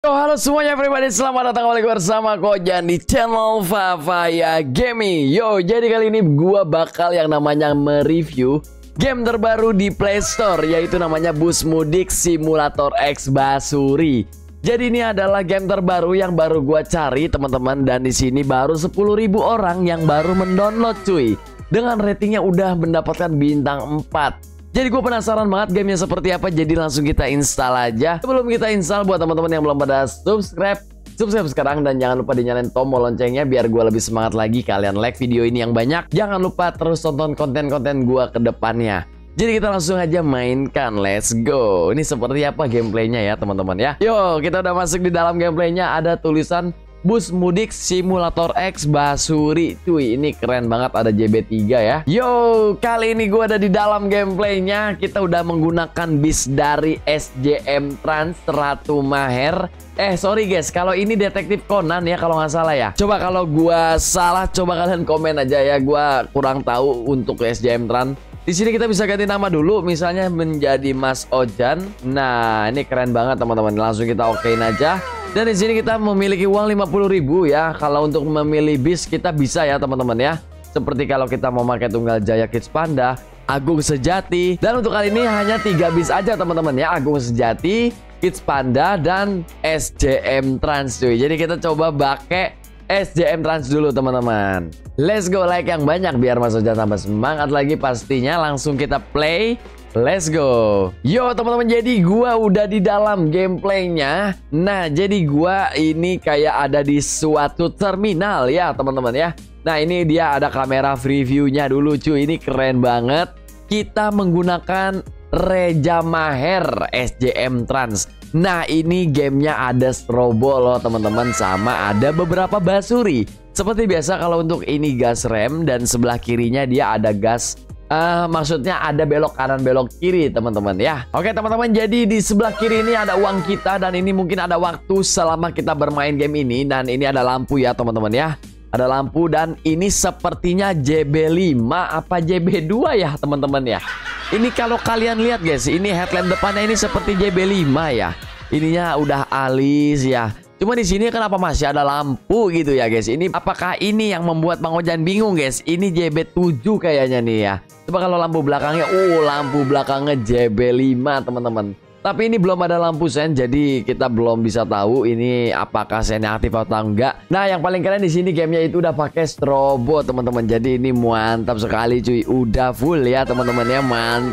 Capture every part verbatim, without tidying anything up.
Yo, halo semuanya everybody, selamat datang kembali bersama Kojan di channel Vavaya Gaming. Yo, jadi kali ini gua bakal yang namanya mereview game terbaru di Play Store, yaitu namanya Bus Mudik Simulator X Basuri. Jadi ini adalah game terbaru yang baru gua cari teman-teman, dan di sini baru sepuluh ribu orang yang baru mendownload cuy. Dengan ratingnya udah mendapatkan bintang empat. Jadi gue penasaran banget gamenya seperti apa, jadi langsung kita install aja. Sebelum kita install, buat teman-teman yang belum pada subscribe, subscribe sekarang dan jangan lupa dinyalain tombol loncengnya biar gue lebih semangat lagi kalian like video ini yang banyak. Jangan lupa terus tonton konten-konten gue ke depannya. Jadi kita langsung aja mainkan, let's go. Ini seperti apa gameplaynya ya teman-teman ya. Yo, kita udah masuk di dalam gameplaynya, ada tulisan Bus Mudik Simulator X Basuri. Cuy, ini keren banget, ada J B tiga ya. Yo, kali ini gue ada di dalam gameplaynya. Kita udah menggunakan bis dari S J M Trans Ratu Maher. Eh sorry guys, kalau ini Detektif Conan ya kalau nggak salah ya. Coba kalau gue salah, coba kalian komen aja ya. Gue kurang tahu untuk S J M Trans. Di sini kita bisa ganti nama dulu, misalnya menjadi Mas Ojan. Nah, ini keren banget teman-teman. Langsung kita okein aja. Dan di sini kita memiliki uang lima puluh ribu ya. Kalau untuk memilih bis kita bisa ya teman-teman ya. Seperti kalau kita mau pakai Tunggal Jaya Kids Panda, Agung Sejati. Dan untuk kali ini hanya tiga bis aja teman-teman ya. Agung Sejati, Kids Panda, dan S J M Trans cuy. Jadi kita coba pakai S J M Trans dulu teman-teman. Let's go, like yang banyak biar Mas Ojan tambah semangat lagi pastinya. Langsung kita play. Let's go. Yo teman-teman, jadi gua udah di dalam gameplaynya. Nah, jadi gua ini kayak ada di suatu terminal ya teman-teman ya. Nah, ini dia ada kamera previewnya dulu cuy. Ini keren banget. Kita menggunakan Reja Maher S J M Trans. Nah, ini gamenya ada strobo loh teman-teman, sama ada beberapa basuri. Seperti biasa kalau untuk ini gas rem, dan sebelah kirinya dia ada gas Uh, maksudnya ada belok kanan belok kiri teman-teman ya. Oke teman-teman, jadi di sebelah kiri ini ada uang kita, dan ini mungkin ada waktu selama kita bermain game ini. Dan ini ada lampu ya teman-teman ya. Ada lampu, dan ini sepertinya J B lima apa J B dua ya teman-teman ya. Ini kalau kalian lihat guys, ini headlamp depannya ini seperti J B lima ya. Ininya udah alis ya. Cuma di sini kenapa masih ada lampu gitu ya guys? Ini apakah ini yang membuat Bang Ojan bingung guys? Ini J B tujuh kayaknya nih ya. Coba kalau lampu belakangnya, oh lampu belakangnya J B lima teman-teman. Tapi ini belum ada lampu sen, jadi kita belum bisa tahu ini apakah sennya aktif atau enggak. Nah, yang paling keren di sini gamenya itu udah pakai strobo teman-teman. Jadi ini mantap sekali cuy, udah full ya teman-teman ya,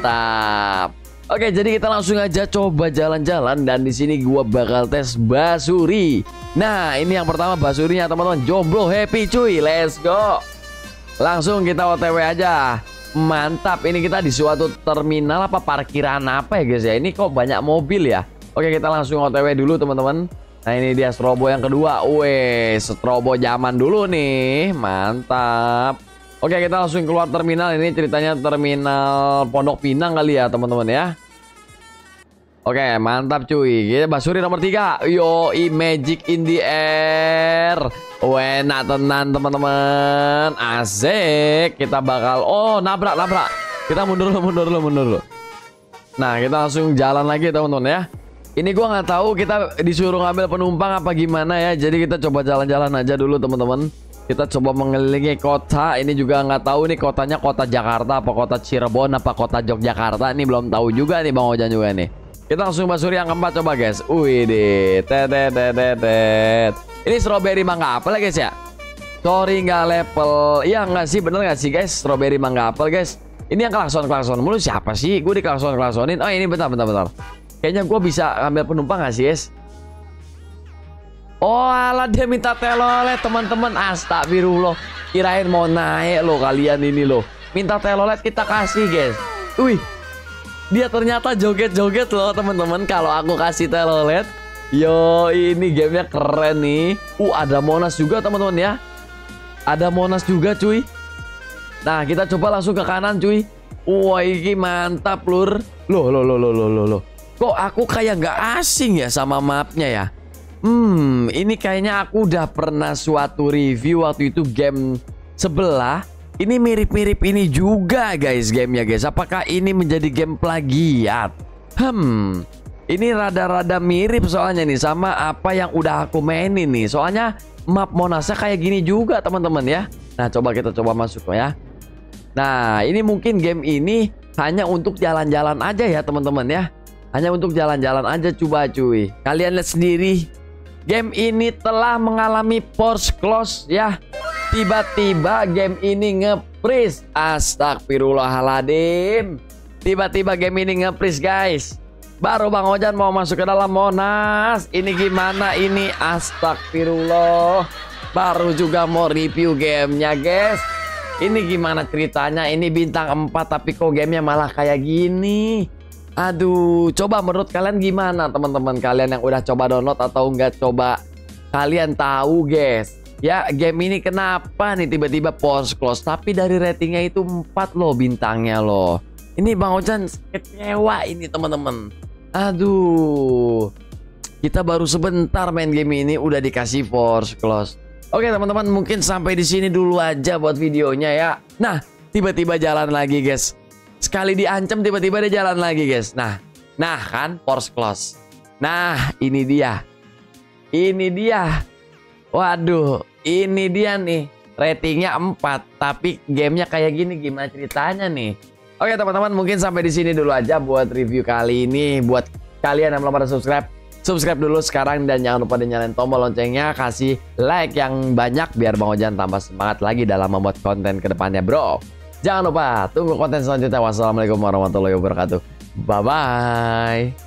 mantap. Oke, jadi kita langsung aja coba jalan-jalan, dan di sini gua bakal tes basuri. Nah, ini yang pertama basurinya teman-teman, jomblo happy cuy, let's go. Langsung kita O T W aja. Mantap, ini kita di suatu terminal apa parkiran apa ya guys ya. Ini kok banyak mobil ya. Oke, kita langsung O T W dulu teman-teman. Nah, ini dia strobo yang kedua. Weh, strobo zaman dulu nih, mantap. Oke, kita langsung keluar terminal. Ini ceritanya terminal Pondok Pinang kali ya teman-teman ya. Oke, mantap cuy. Kita basuri nomor tiga. Yo, magic in the air. Enak tenan teman-teman. Asik. Kita bakal, oh nabrak nabrak. Kita mundur dulu, mundur dulu, mundur dulu. Nah, kita langsung jalan lagi teman-teman ya. Ini gua nggak tahu kita disuruh ngambil penumpang apa gimana ya. Jadi kita coba jalan-jalan aja dulu teman-teman. Kita coba mengelilingi kota. Ini juga nggak tahu nih kotanya kota Jakarta apa kota Cirebon apa kota Yogyakarta. Ini belum tahu juga nih Bang Ojan juga nih. Kita langsung basuri yang keempat coba guys. Wih deh, tetetetetet. Ini strawberry mangga apel ya guys ya. Sorry nggak level. Iya nggak sih, bener nggak sih guys? Strawberry mangga apel guys. Ini yang klakson klakson mulu siapa sih? Gue di klakson klaksonin. Oh ini bentar bentar bentar. Kayaknya gue bisa ambil penumpang nggak sih guys? Oh alah, dia minta telolet teman-teman. Astagfirullah, kirain mau naik loh kalian ini loh. Minta telolet kita kasih guys. Wih, dia ternyata joget-joget loh teman-teman kalau aku kasih telolet. Yo, ini gamenya keren nih. Uh, ada Monas juga teman-teman ya. Ada Monas juga cuy. Nah, kita coba langsung ke kanan cuy. Wah, ini mantap lur. Loh, loh, loh, loh, loh, loh, loh. Kok aku kayak nggak asing ya sama mapnya ya? Hmm, ini kayaknya aku udah pernah suatu review waktu itu game sebelah. Ini mirip-mirip ini juga guys gamenya guys. Apakah ini menjadi game plagiat? Hmm, Ini rada-rada mirip soalnya nih sama apa yang udah aku mainin nih. Soalnya map Monasnya kayak gini juga teman-teman ya. Nah coba kita coba masuk ya. Nah ini mungkin game ini hanya untuk jalan-jalan aja ya teman-teman ya. Hanya untuk jalan-jalan aja coba cuy. Kalian lihat sendiri. Game ini telah mengalami force close ya. Tiba-tiba game ini nge-freeze. Astagfirullahaladzim. Tiba-tiba game ini nge-freeze guys. Baru Bang Ojan mau masuk ke dalam Monas. Ini gimana ini? Astagfirullah. Baru juga mau review gamenya guys. Ini gimana ceritanya? Ini bintang empat tapi kok gamenya malah kayak gini. Aduh, coba menurut kalian gimana teman-teman kalian yang udah coba download atau enggak coba? Kalian tahu guys, ya game ini kenapa nih tiba-tiba force close tapi dari ratingnya itu empat loh bintangnya loh. Ini Bang Ojan kecewa ini teman-teman. Aduh, kita baru sebentar main game ini udah dikasih force close. Oke teman-teman, mungkin sampai di sini dulu aja buat videonya ya. Nah, tiba-tiba jalan lagi guys. Sekali diancam tiba-tiba dia jalan lagi guys. Nah, nah kan force close. Nah, ini dia. Ini dia. Waduh, ini dia nih. Ratingnya empat, tapi gamenya kayak gini gimana ceritanya nih? Oke teman-teman, mungkin sampai di sini dulu aja buat review kali ini. Buat kalian yang belum pada subscribe, subscribe dulu sekarang dan jangan lupa nyalain tombol loncengnya, kasih like yang banyak biar Bang Ojan tambah semangat lagi dalam membuat konten kedepannya bro. Jangan lupa tunggu konten selanjutnya. Wassalamualaikum warahmatullahi wabarakatuh. Bye bye.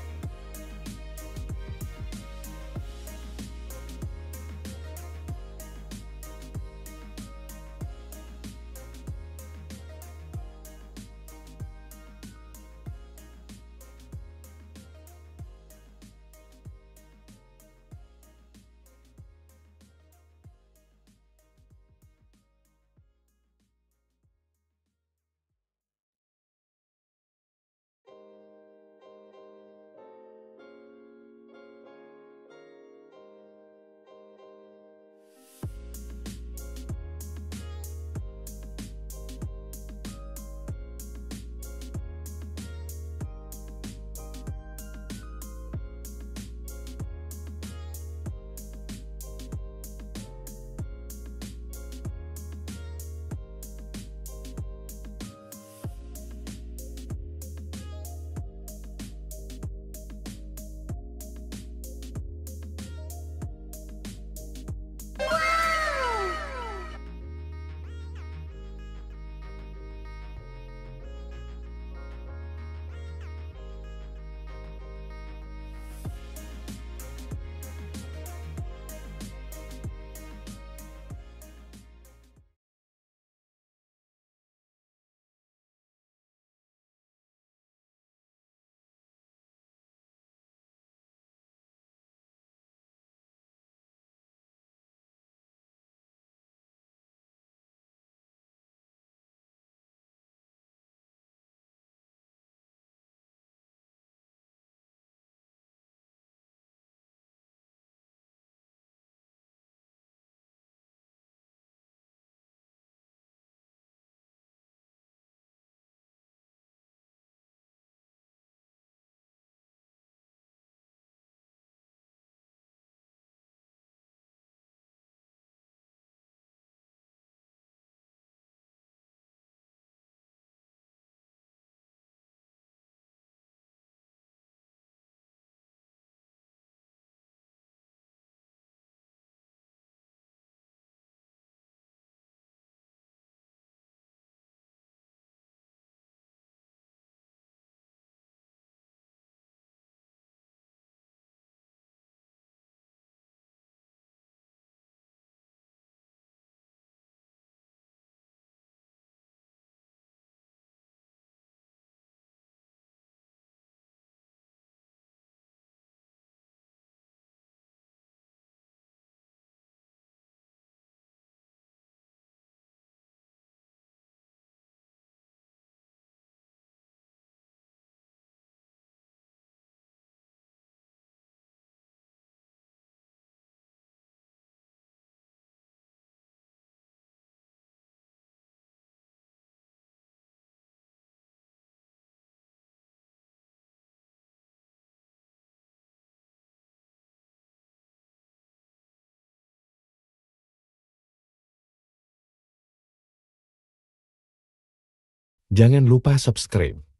Jangan lupa subscribe